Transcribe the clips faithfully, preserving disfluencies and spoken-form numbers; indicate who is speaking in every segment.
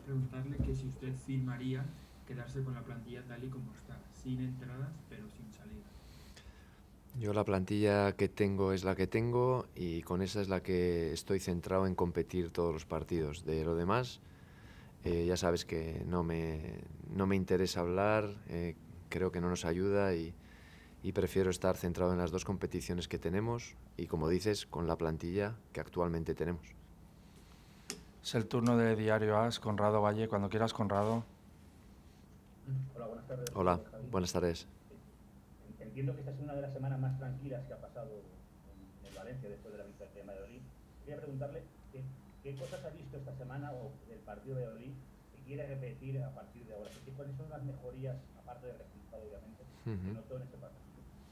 Speaker 1: preguntarle que si usted firmaría quedarse con la plantilla tal y como está, sin entradas pero sin salida.
Speaker 2: Yo la plantilla que tengo es la que tengo y con esa es la que estoy centrado en competir todos los partidos. De lo demás, eh, ya sabes que no me, no me interesa hablar, eh, creo que no nos ayuda y, y prefiero estar centrado en las dos competiciones que tenemos y, como dices, con la plantilla que actualmente tenemos.
Speaker 3: Es el turno de Diario As, Conrado Valle. Cuando quieras, Conrado.
Speaker 4: Hola, buenas tardes.
Speaker 2: Hola,
Speaker 4: eh, Javi.
Speaker 2: buenas tardes.
Speaker 4: Entiendo que esta es una de las semanas más tranquilas que ha pasado en, en el Valencia después de la victoria de Valladolid. Quería preguntarle qué, qué cosas ha visto esta semana o del partido de Valladolid que quiere repetir a partir de ahora. ¿Qué, ¿Cuáles son las mejorías, aparte del resultado, obviamente, que
Speaker 2: Uh-huh.
Speaker 4: notó en este partido?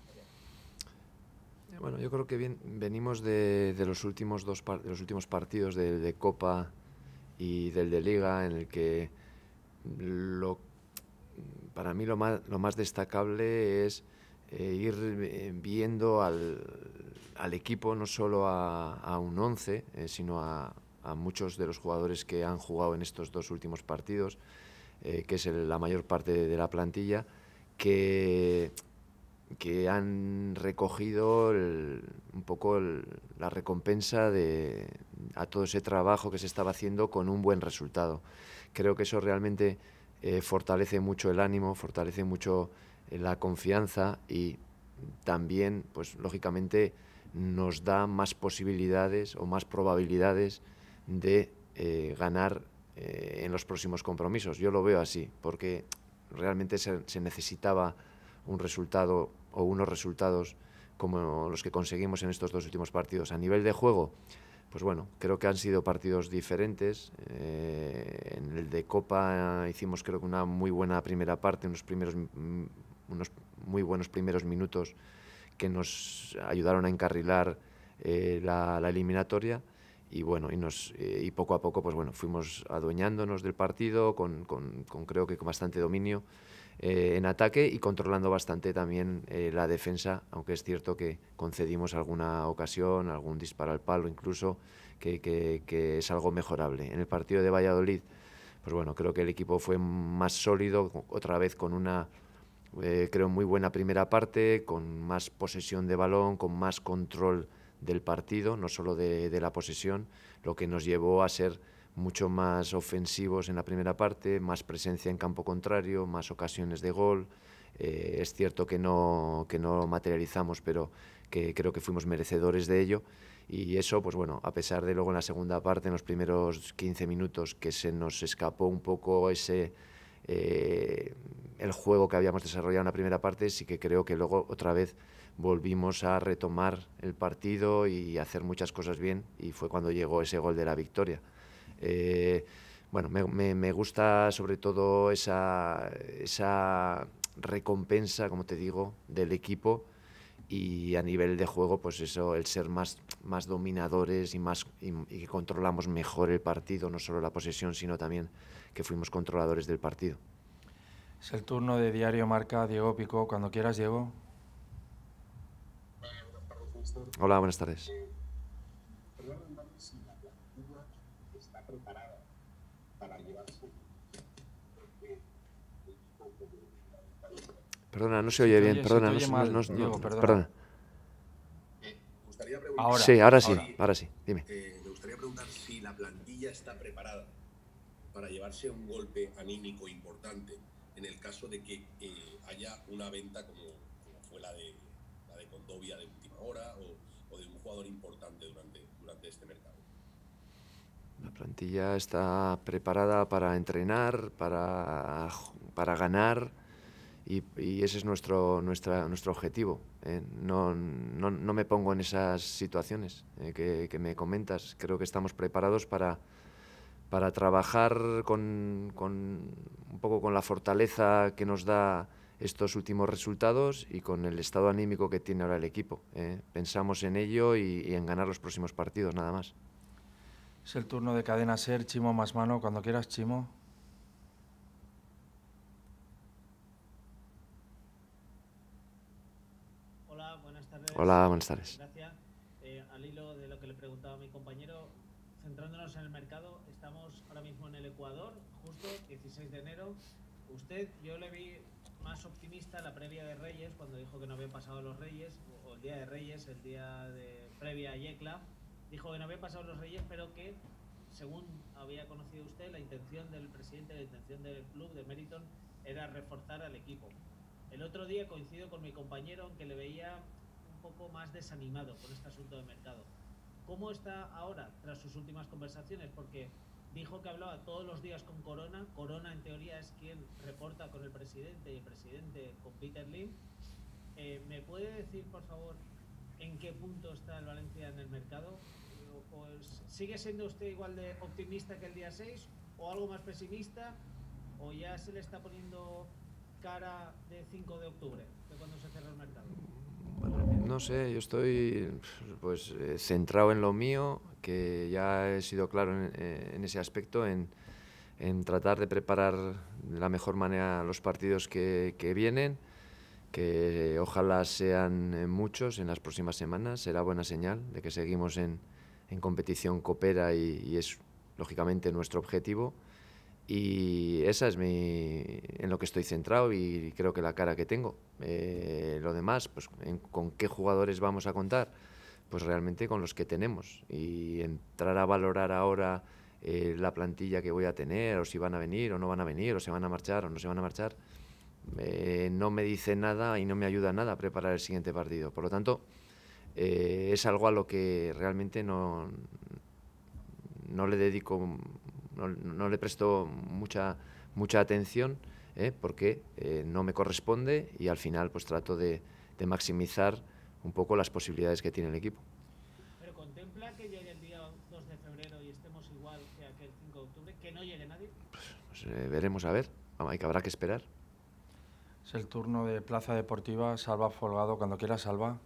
Speaker 2: Bueno, yo creo que bien, venimos de, de los últimos dos par, de los últimos partidos de, de Copa y del de Liga, en el que lo, para mí lo más, lo más destacable es eh, ir eh, viendo al, al equipo, no solo a, a un once, eh, sino a, a muchos de los jugadores que han jugado en estos dos últimos partidos, eh, que es el, la mayor parte de, de la plantilla, que que han recogido el, un poco el, la recompensa de a todo ese trabajo que se estaba haciendo con un buen resultado. Creo que eso realmente eh, fortalece mucho el ánimo, fortalece mucho eh, la confianza y también, pues lógicamente, nos da más posibilidades o más probabilidades de eh, ganar eh, en los próximos compromisos. Yo lo veo así, porque realmente se, se necesitaba un resultado o unos resultados como los que conseguimos en estos dos últimos partidos. A nivel de juego, pues bueno, creo que han sido partidos diferentes. Eh, en el de Copa hicimos creo que una muy buena primera parte, unos, primeros, unos muy buenos primeros minutos que nos ayudaron a encarrilar eh, la, la eliminatoria. Y bueno, y, nos, eh, y poco a poco pues bueno, fuimos adueñándonos del partido con, con, con creo que con bastante dominio eh, en ataque y controlando bastante también eh, la defensa, aunque es cierto que concedimos alguna ocasión, algún disparo al palo incluso, que, que, que es algo mejorable. En el partido de Valladolid, pues bueno, creo que el equipo fue más sólido, otra vez con una, eh, creo, muy buena primera parte, con más posesión de balón, con más control del partido, no solo de, de la posesión, lo que nos llevó a ser mucho más ofensivos en la primera parte, más presencia en campo contrario, más ocasiones de gol. Eh, es cierto que no, que no materializamos, pero que creo que fuimos merecedores de ello. Y eso, pues bueno, a pesar de luego en la segunda parte, en los primeros quince minutos, que se nos escapó un poco ese eh, el juego que habíamos desarrollado en la primera parte, sí que creo que luego otra vez volvimos a retomar el partido y hacer muchas cosas bien, y fue cuando llegó ese gol de la victoria. Eh, bueno, me, me, me gusta sobre todo esa, esa recompensa, como te digo, del equipo, y a nivel de juego, pues eso, el ser más, más dominadores y, más, y, y que controlamos mejor el partido, no solo la posesión, sino también que fuimos controladores del partido.
Speaker 3: Es el turno de Diario Marca, Diego Picó. Cuando quieras, Diego.
Speaker 2: Hola, buenas tardes. Perdona, no se oye,
Speaker 3: si
Speaker 2: bien,
Speaker 3: oye,
Speaker 2: perdona,
Speaker 3: si
Speaker 2: no,
Speaker 3: oye
Speaker 2: no,
Speaker 3: mal,
Speaker 2: no,
Speaker 3: Diego,
Speaker 2: no,
Speaker 3: perdona.
Speaker 2: perdona.
Speaker 3: Ahora,
Speaker 2: sí, ahora sí,
Speaker 3: ahora,
Speaker 2: ahora sí, dime.
Speaker 5: Eh, me gustaría preguntar si la plantilla está preparada para llevarse un golpe anímico importante en el caso de que eh, haya una venta como, como fue la de, la de Condovia de última hora o, o de un jugador importante durante, durante este mercado.
Speaker 2: La plantilla está preparada para entrenar, para, para ganar, y, y ese es nuestro, nuestra, nuestro objetivo. Eh, no, no, no me pongo en esas situaciones eh, que, que me comentas. Creo que estamos preparados para, para trabajar con, con un poco con la fortaleza que nos da estos últimos resultados y con el estado anímico que tiene ahora el equipo. Eh. Pensamos en ello y, y en ganar los próximos partidos, nada más.
Speaker 3: Es el turno de Cadena Ser, Chimo Más Mano. Cuando quieras, Chimo.
Speaker 6: Hola, buenas tardes.
Speaker 2: Hola, buenas tardes.
Speaker 6: Gracias. Eh, al hilo de lo que le preguntaba a mi compañero, centrándonos en el mercado, estamos ahora mismo en el Ecuador, justo dieciséis de enero. Usted, yo le vi más optimista la previa de Reyes, cuando dijo que no había pasado los Reyes, o el día de Reyes, el día de previa a Yecla, dijo que no había pasado los Reyes, pero que, según había conocido usted, la intención del presidente, la intención del club de Meriton era reforzar al equipo. El otro día coincido con mi compañero en que le veía un poco más desanimado con este asunto de mercado. ¿Cómo está ahora, tras sus últimas conversaciones? Porque dijo que hablaba todos los días con Corona. Corona, en teoría, es quien reporta con el presidente y el presidente con Peter Lim. Eh, ¿Me puede decir, por favor, en qué punto está el Valencia en el mercado? Pues, ¿sigue siendo usted igual de optimista que el día seis o algo más pesimista? ¿O ya se le está poniendo cara de cinco de octubre, de cuando se cerró el mercado?
Speaker 2: Bueno, no sé, yo estoy pues eh, centrado en lo mío, que ya he sido claro en, en ese aspecto, en, en tratar de preparar de la mejor manera los partidos que, que vienen, que ojalá sean muchos en las próximas semanas. Será buena señal de que seguimos en, en competición copera y, y es lógicamente nuestro objetivo. Y esa es mi, en lo que estoy centrado y creo que la cara que tengo. Eh, lo demás, pues en, con qué jugadores vamos a contar, pues realmente con los que tenemos. Y entrar a valorar ahora eh, la plantilla que voy a tener, o si van a venir o no van a venir, o se van a marchar o no se van a marchar, eh, no me dice nada y no me ayuda nada a preparar el siguiente partido. Por lo tanto, eh, es algo a lo que realmente no, no le dedico... No, no le presto mucha mucha atención, ¿eh? porque eh, no me corresponde y al final pues trato de, de maximizar un poco las posibilidades que tiene el equipo.
Speaker 6: ¿Pero contempla que llegue el día dos de febrero y estemos igual que aquel cinco de octubre? ¿Que no llegue nadie?
Speaker 2: Pues, pues eh, veremos a ver, hay que habrá que esperar.
Speaker 3: Es el turno de Plaza Deportiva. Salva Folgado, cuando quiera, Salva.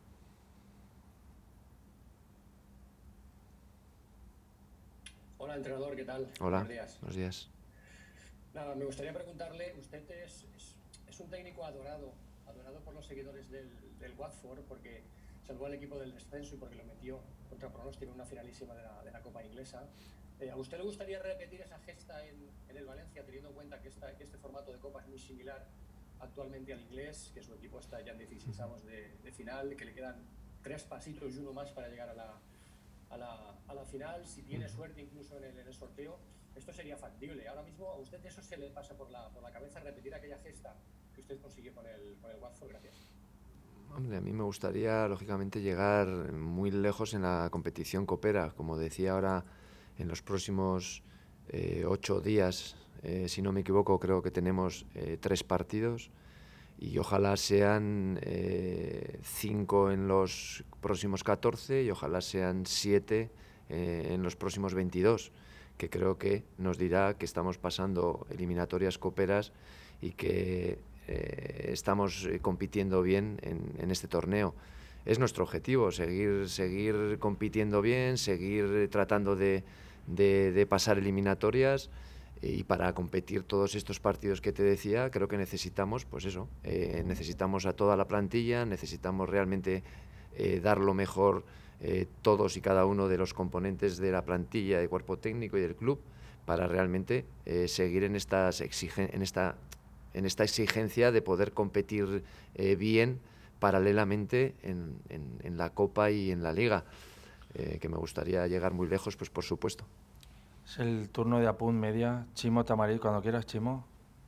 Speaker 7: Hola, entrenador, ¿qué tal?
Speaker 2: Hola,
Speaker 7: buenos días.
Speaker 2: buenos días.
Speaker 7: Nada, me gustaría preguntarle, usted es, es, es un técnico adorado, adorado por los seguidores del, del Watford, porque salvó al equipo del descenso y porque lo metió contra pronóstico en una finalísima de la, de la Copa Inglesa. Eh, ¿A usted le gustaría repetir esa gesta en, en el Valencia, teniendo en cuenta que, esta, que este formato de Copa es muy similar actualmente al inglés, que su equipo está ya en dieciseisavos de, de final, que le quedan tres pasitos y uno más para llegar a la... A la, a la final, si tiene suerte incluso en el, en el sorteo, esto sería factible. Ahora mismo a usted eso se le pasa por la, por la cabeza, repetir aquella gesta que usted consiguió con el, con el Watford. Gracias.
Speaker 2: Hombre, a mí me gustaría lógicamente llegar muy lejos en la competición copera. Como decía ahora, en los próximos eh, ocho días, eh, si no me equivoco, creo que tenemos eh, tres partidos. Y ojalá sean eh, cinco en los próximos catorce y ojalá sean siete eh, en los próximos veintidós, que creo que nos dirá que estamos pasando eliminatorias coperas y que eh, estamos compitiendo bien en, en este torneo. Es nuestro objetivo, seguir, seguir compitiendo bien, seguir tratando de, de, de pasar eliminatorias. Y para competir todos estos partidos que te decía, creo que necesitamos, pues eso, eh, necesitamos a toda la plantilla, necesitamos realmente eh, dar lo mejor eh, todos y cada uno de los componentes de la plantilla, del cuerpo técnico y del club, para realmente eh, seguir en, estas exigen en, esta, en esta exigencia de poder competir eh, bien paralelamente en, en, en la Copa y en la Liga, eh, que me gustaría llegar muy lejos, pues por supuesto.
Speaker 3: Es el turno de Apunt Media. Chimo Tamarit, cuando quieras, Chimo.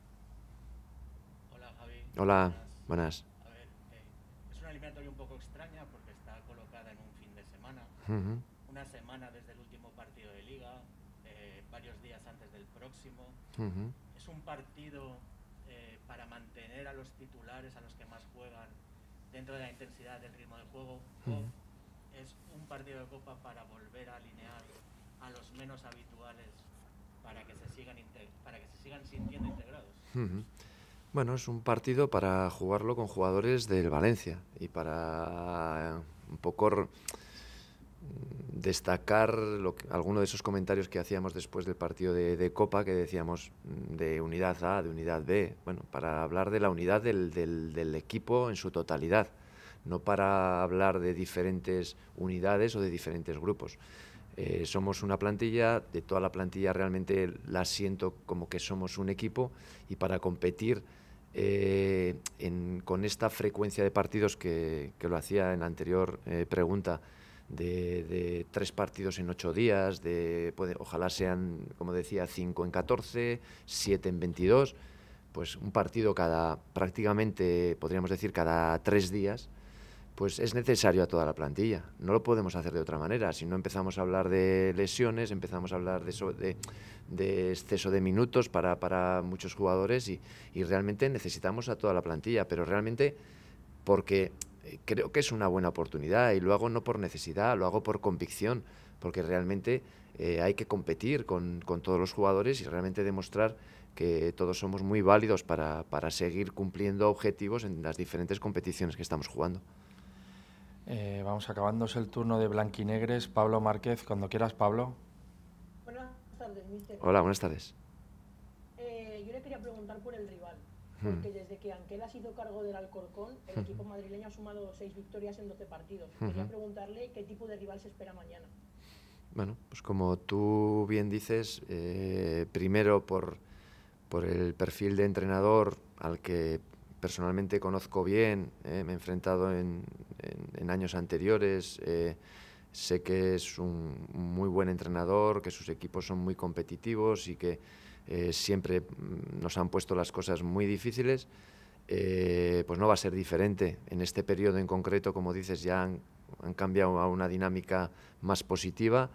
Speaker 8: Hola, Javi.
Speaker 2: Hola, buenas.
Speaker 8: A ver, eh, es una eliminatoria un poco extraña porque está colocada en un fin de semana.
Speaker 2: Uh-huh.
Speaker 8: Una semana desde el último partido de Liga, eh, varios días antes del próximo.
Speaker 2: Uh-huh.
Speaker 8: Es un partido eh, para mantener a los titulares, a los que más juegan, dentro de la intensidad del ritmo de juego. Uh-huh. O es un partido de Copa para volver a alinear a los menos habituales para que se sigan para que se sigan sintiendo integrados.
Speaker 2: Uh-huh. Bueno, es un partido para jugarlo con jugadores del Valencia y para un poco destacar lo que, alguno de esos comentarios que hacíamos después del partido de, de Copa, que decíamos de unidad A, de unidad B, bueno, para hablar de la unidad del, del, del equipo en su totalidad, no para hablar de diferentes unidades o de diferentes grupos. Eh, somos una plantilla, de toda la plantilla realmente la siento como que somos un equipo, y para competir eh, en, con esta frecuencia de partidos que, que lo hacía en la anterior eh, pregunta, de, de tres partidos en ocho días, de puede, ojalá sean, como decía, cinco en catorce, siete en veintidós, pues un partido cada, prácticamente podríamos decir cada tres días, pues es necesario a toda la plantilla. No lo podemos hacer de otra manera. Si no empezamos a hablar de lesiones, empezamos a hablar de, so, de, de exceso de minutos para, para muchos jugadores, y, y realmente necesitamos a toda la plantilla, pero realmente porque creo que es una buena oportunidad, y lo hago no por necesidad, lo hago por convicción, porque realmente eh, hay que competir con, con todos los jugadores y realmente demostrar que todos somos muy válidos para, para seguir cumpliendo objetivos en las diferentes competiciones que estamos jugando.
Speaker 3: Eh, vamos acabándose el turno de blanquinegres. Pablo Márquez, cuando quieras, Pablo.
Speaker 9: Buenas tardes, mister.
Speaker 2: Hola, buenas tardes.
Speaker 9: Eh, yo le quería preguntar por el rival, porque hmm. desde que Anquel ha sido cargo del Alcorcón, el hmm. equipo madrileño ha sumado seis victorias en doce partidos. Hmm. Quería preguntarle qué tipo de rival se espera mañana.
Speaker 2: Bueno, pues como tú bien dices, eh, primero por, por el perfil de entrenador al que personalmente conozco bien, eh, me he enfrentado en, en, en años anteriores, eh, sé que es un muy buen entrenador, que sus equipos son muy competitivos y que eh, siempre nos han puesto las cosas muy difíciles. Eh, pues no va a ser diferente. En este periodo en concreto, como dices, ya han, han cambiado a una dinámica más positiva,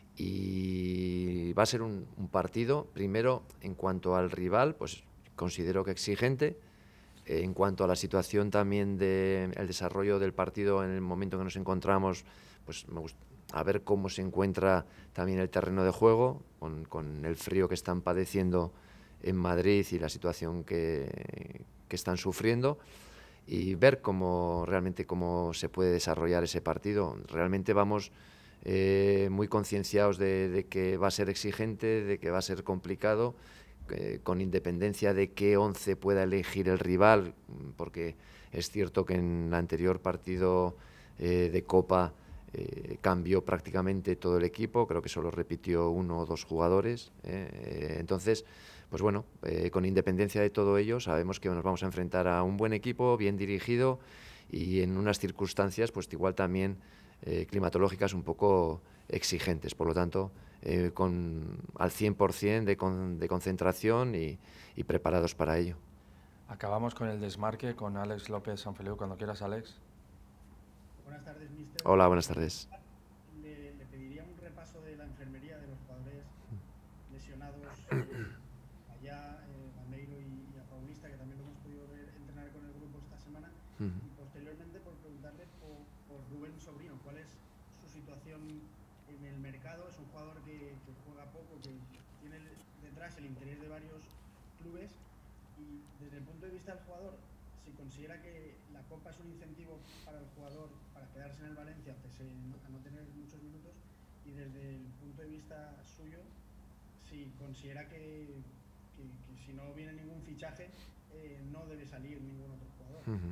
Speaker 2: y va a ser un, un partido, primero, en cuanto al rival, pues considero que exigente. En cuanto a la situación también del de desarrollo del partido en el momento en que nos encontramos, pues me gusta a ver cómo se encuentra también el terreno de juego, con, con el frío que están padeciendo en Madrid y la situación que, que están sufriendo, y ver cómo realmente cómo se puede desarrollar ese partido. Realmente vamos eh, muy concienciados de, de que va a ser exigente, de que va a ser complicado, Eh, con independencia de qué once pueda elegir el rival, porque es cierto que en el anterior partido eh, de Copa eh, cambió prácticamente todo el equipo, creo que solo repitió uno o dos jugadores, eh, entonces, pues bueno, eh, con independencia de todo ello, sabemos que nos vamos a enfrentar a un buen equipo, bien dirigido, y en unas circunstancias pues igual también eh, climatológicas un poco exigentes, por lo tanto, Eh, con, al cien por cien de, con, de concentración y, y preparados para ello.
Speaker 3: Acabamos con el desmarque con Alex López Sanfeliu. Cuando quieras, Alex.
Speaker 10: Buenas tardes, mister.
Speaker 2: Hola, buenas tardes.
Speaker 10: Le, le pediría un repaso de la enfermería de los jugadores lesionados eh, allá, eh, Bandeiro y, y a Paulista, que también lo hemos podido ver entrenar con el grupo esta semana. Uh -huh. Y posteriormente por preguntarle por, por Rubén Sobrino, ¿cuál es su situación en el mercado? Es un jugador que, que juega poco, que tiene detrás el interés de varios clubes, y desde el punto de vista del jugador, si considera que la Copa es un incentivo para el jugador para quedarse en el Valencia pese a no tener muchos minutos, y desde el punto de vista suyo, si considera que, que, que si no viene ningún fichaje eh, no debe salir ningún otro jugador. Uh-huh.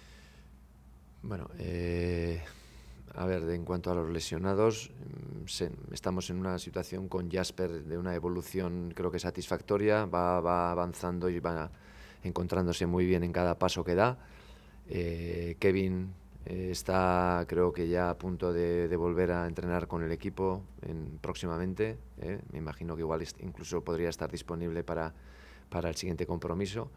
Speaker 2: Bueno, eh... a ver, en cuanto a los lesionados, se, estamos en una situación con Jasper de una evolución creo que satisfactoria, va, va avanzando y va encontrándose muy bien en cada paso que da. Eh, Kevin eh, está creo que ya a punto de, de volver a entrenar con el equipo en, próximamente, eh. me imagino que igual incluso podría estar disponible para, para el siguiente compromiso.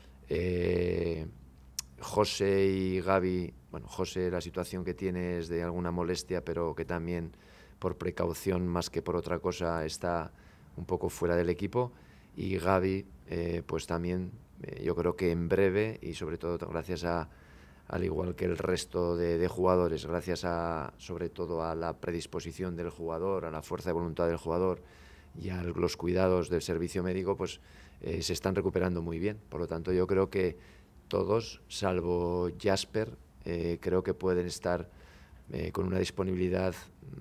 Speaker 2: Eh, José y Gaby, bueno, José la situación que tiene es de alguna molestia, pero que también por precaución más que por otra cosa está un poco fuera del equipo, y Gaby eh, pues también eh, yo creo que en breve, y sobre todo gracias a, al igual que el resto de, de jugadores, gracias a sobre todo a la predisposición del jugador, a la fuerza de voluntad del jugador y a los cuidados del servicio médico, pues eh, se están recuperando muy bien. Por lo tanto, yo creo que todos, salvo Jasper, eh, creo que pueden estar eh, con una disponibilidad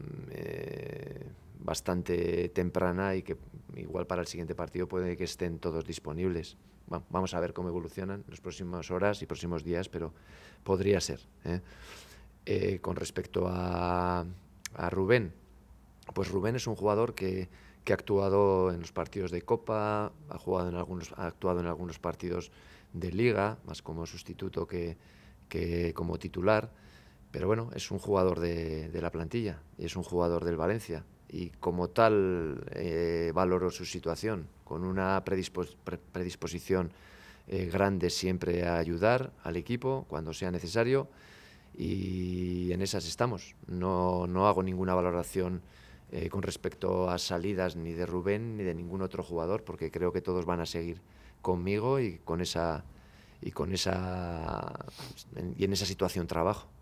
Speaker 2: eh, bastante temprana, y que igual para el siguiente partido puede que estén todos disponibles. Bueno, vamos a ver cómo evolucionan las próximas horas y próximos días, pero podría ser. ¿eh? Eh, con respecto a, a Rubén, pues Rubén es un jugador que, que ha actuado en los partidos de Copa, ha, jugado en algunos, ha actuado en algunos partidos de Liga, más como sustituto que, que como titular, pero bueno, es un jugador de, de la plantilla, y es un jugador del Valencia, y como tal eh, valoro su situación, con una predispos, pre, predisposición eh, grande siempre a ayudar al equipo cuando sea necesario, y en esas estamos. No, no hago ninguna valoración eh, con respecto a salidas ni de Rubén ni de ningún otro jugador, porque creo que todos van a seguir conmigo y con esa y con esa y en esa situación trabajo.